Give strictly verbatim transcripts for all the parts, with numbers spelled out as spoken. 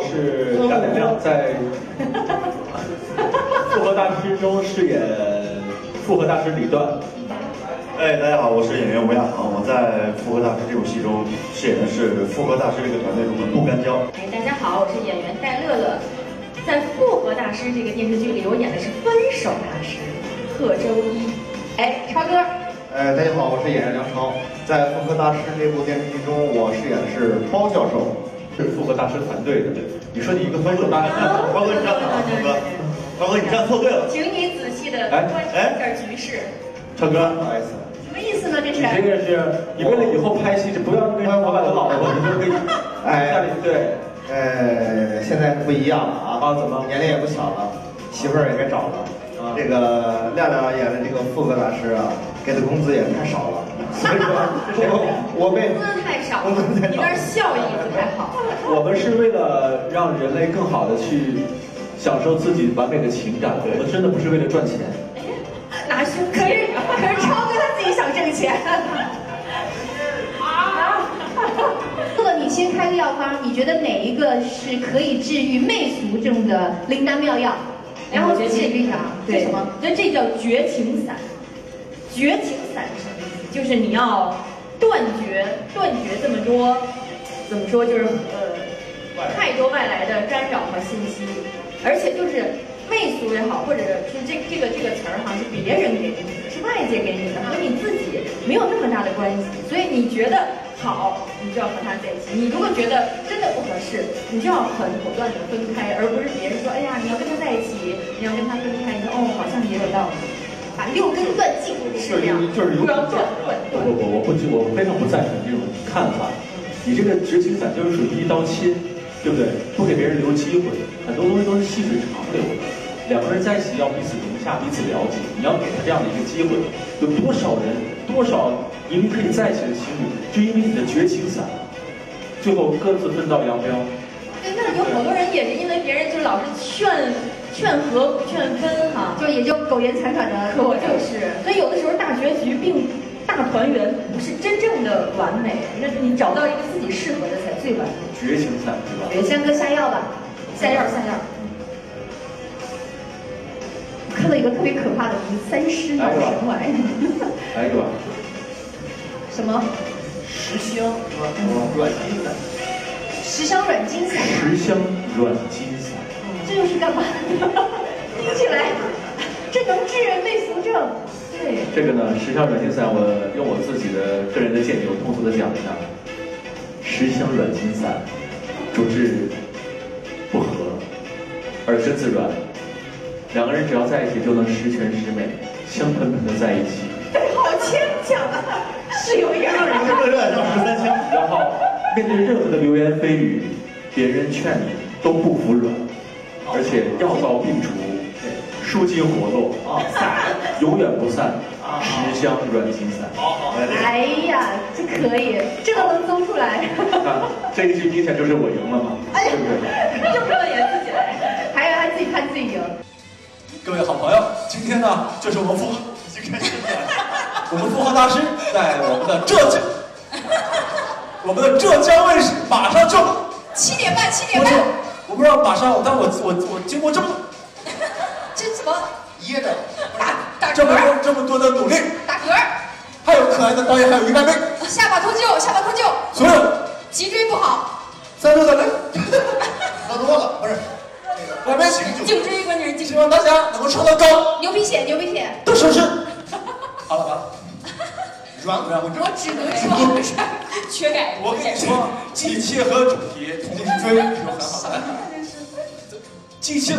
是张乃亮，在复合大师中饰演复合大师李段。 哎，大家好，我是演员吴亚航，我在《复合大师》这部戏中饰演的是复合大师这个团队中的不干胶。 哎，大家好，我是演员戴乐乐，在《复合大师》这个电视剧里，我演的是分手大师贺周一。哎，超哥。 呃，大家好，我是演员梁超，在《复合大师》这部电视剧中，我饰演的是包教授， 是复合大师团队的。你说你一个分手大师， 超哥你站好，超哥，超哥你站错队了， 请你仔细的观察一下局势。 超哥， 不好意思。 什么意思呢？这是？ 你这个是，你为了以后拍戏，就不要跟老板的老婆，你就可以， 哎， 对， 呃，现在不一样了啊， 啊，怎么？ 年龄也不小了，媳妇儿也该找了。啊、这个亮亮演的这个复合大师啊，给的工资也太少了，所以说我我被工资太少，你那儿效益不太好。 我们是为了让人类更好的去享受自己完美的情感，我们真的不是为了赚钱。 拿胸可是可是超哥他自己想挣钱。 啊！乐乐，你先开个药方，你觉得哪一个是可以治愈媚俗症的灵丹妙药？然后解释一下，对什么？ 我觉得这叫绝情散。绝情散是什么意思？就是你要断绝断绝这么多，怎么说？就是呃，太多外来的干扰和信息，而且就是媚俗也好，或者是这这个这个词儿哈，是别人给你的，是外界给你的，和你自己没有那么大的关系。所以你觉得好，你就要和他在一起；你如果觉得真的不合适，你就要很果断的分开，而不是别人说，哎呀，你要跟他在一起，你要跟他分开，你说哦，好像也有道理，把六根断尽，是这样， 就是不要断断。 不不不，我不我非常不赞成这种看法。你这个绝情散就是属于一刀切，对不对？不给别人留机会，很多东西都是细水长流的。两个人在一起要彼此融洽，彼此了解，你要给他这样的一个机会。有多少人，多少明明可以在一起的情侣，就因为你的绝情散，最后各自分道扬镳。 对，那有好多人也是因为别人就老是劝劝和不劝分哈， 就也就苟延残喘的， 可就是。所以有的时候大结局并大团圆不是真正的完美，那你找到一个自己适合的才最完美。 绝情散是吧？ 对，香哥下药吧， 下药下药。 看到一个特别可怕的名字，三尸脑神丸。 来一个吧。 什么？ 十香是吧？软筋散。 十香软筋散。 十香软筋散。 这又是干嘛的？听起来，这能治人媚俗症。对。 这个呢，十香软筋散，我用我自己的个人的见解，我通俗的讲一下。十香软筋散，主治不和，耳根子软。两个人只要在一起就能十全十美，香喷喷的在一起。 好牵强啊，是有一点让人热热叫十三香。 然后面对任何的流言蜚语，别人劝你都不服软，而且药到病除，舒筋活络啊，散永远不散。十香软筋散。 好好， 哎呀，这可以，这都能搜出来。 看这一局听起来就是我赢了嘛，对不对？ 就不能演自己来， 还有他自己判自己赢。 各位好朋友，今天呢，就是我们复合，我们复合大师在我们的浙江，我们的浙江卫视马上就七点半，七点半。 我不知道马上，但我我我经过这么这怎么噎着， 打打这么多这么多的努力， 打嗝， 还有可爱的导演，还有于大妹， 下巴脱臼，下巴脱臼， 所有脊椎不好， 三六的人喝多了不是。 来杯颈椎关键是颈希望大家能够唱得高， 牛皮癣，牛皮癣的手势。好了吧，软软我只能说缺钙。 我跟你说，既切合主题，同时追是很好的。即兴。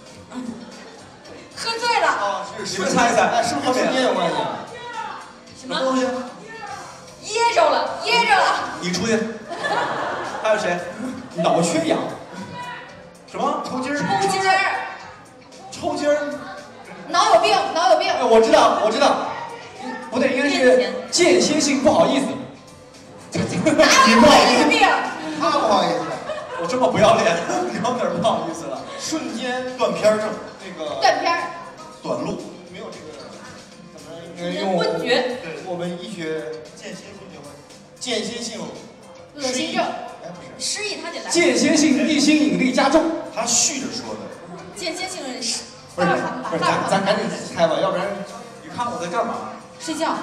喝醉了。 啊，是你们猜一猜，是不是和时间有关系？ 什么东西？ 噎着了，噎着了。 你出去。还有谁？脑缺氧。什么？抽筋儿？ 抽筋儿？ 抽筋儿？ 脑有病，脑有病。 哎，我知道，我知道。不对，应该是间歇性不好意思。 你不好意思病？ 他不好意思。 我这么不要脸，聊哪儿不好意思了？ 瞬间断片儿症，那个断片儿。 短路，没有这个怎么应该用？ 昏厥。 对，我们医学间歇性间歇性恶心症。 哎，不是。 失忆，他得来。 间歇性意心引力加重。他续着说的。 间接性认识。 不是，不是，咱咱赶紧开吧，要不然你看我在干嘛？ 睡觉。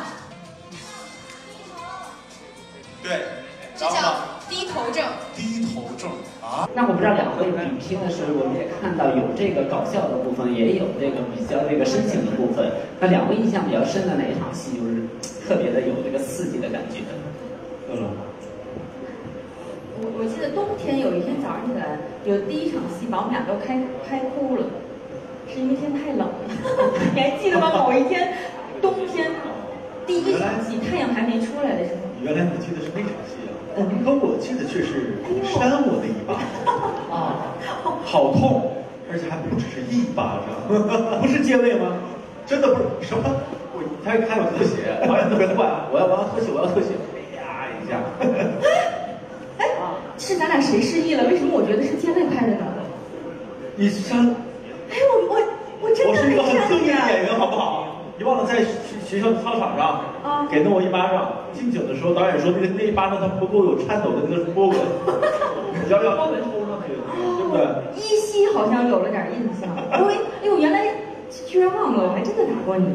对。 这叫低头症。 低头症啊？ 那我不知道两位比拼的时候，我们也看到有这个搞笑的部分，也有这个比较这个深情的部分。那两位印象比较深的哪一场戏，就是特别的有这个刺激的感觉？嗯。 我我记得冬天有一天早上起来，有第一场戏把我们俩都开开哭了，是因为天太冷了。你还记得吗？某一天冬天第一场戏，太阳还没出来的时候。 原来你记得是那场戏啊？嗯，可我记得却是扇我的一巴啊，好痛，而且还不只是一巴掌，不是借位吗？真的不是什么，我他还有特写，导演特别坏啊，我要我要特写，我要特写，啪一下。 哎，是咱俩谁失忆了？为什么我觉得是借位拍的呢？ 你像， 哎，我我我真的我是一个很敬业的演演员，好不好？你忘了在学校的操场上啊，给弄我一巴掌。进景的时候，导演说那个那一巴掌他不够有颤抖的那个波纹，摇摇头抽上去，对不对？ 依稀好像有了点印象。哎呦，原来居然忘了，我还真的打过你。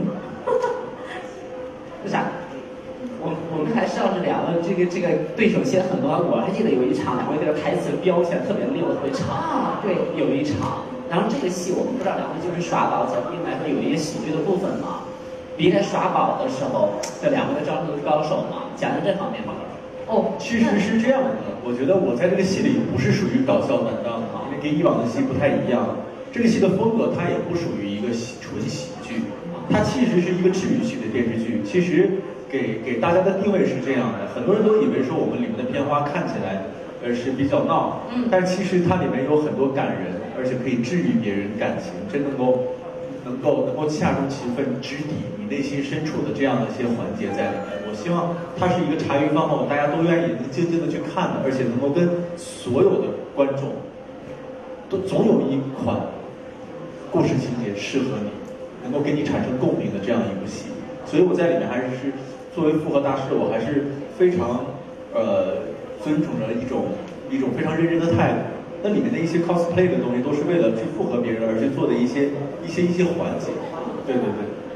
为啥？我我们还是要是聊了这个这个对手戏很多，我还记得有一场两位这个台词标现特别溜，特别长。 啊，对， 有一场。然后这个戏我们不知道两位就是耍宝，在另外说有一些喜剧的部分嘛。离开耍宝的时候，这两位的招数高手嘛，讲的这方面嘛。 哦，其实是这样的，我觉得我在这个戏里不是属于搞笑担当啊，因为跟以往的戏不太一样。这个戏的风格它也不属于一个喜纯喜剧，它其实是一个治愈系的电视剧。其实给给大家的定位是这样的，很多人都以为说我们里面的片花看起来呃是比较闹，嗯，但其实它里面有很多感人，而且可以治愈别人感情，真能够。能够能够恰如其分，直抵你内心深处的这样的一些环节在里面。我希望它是一个茶余饭后大家都愿意能静静的去看的，而且能够跟所有的观众都总有一款故事情节适合你，能够给你产生共鸣的这样一部戏。所以我在里面还是作为复合大师，我还是非常呃尊重着一种一种非常认真的态度。那里面的一些 cosplay 的东西，都是为了去符合别人而去做的一些一些一些环节，对对对。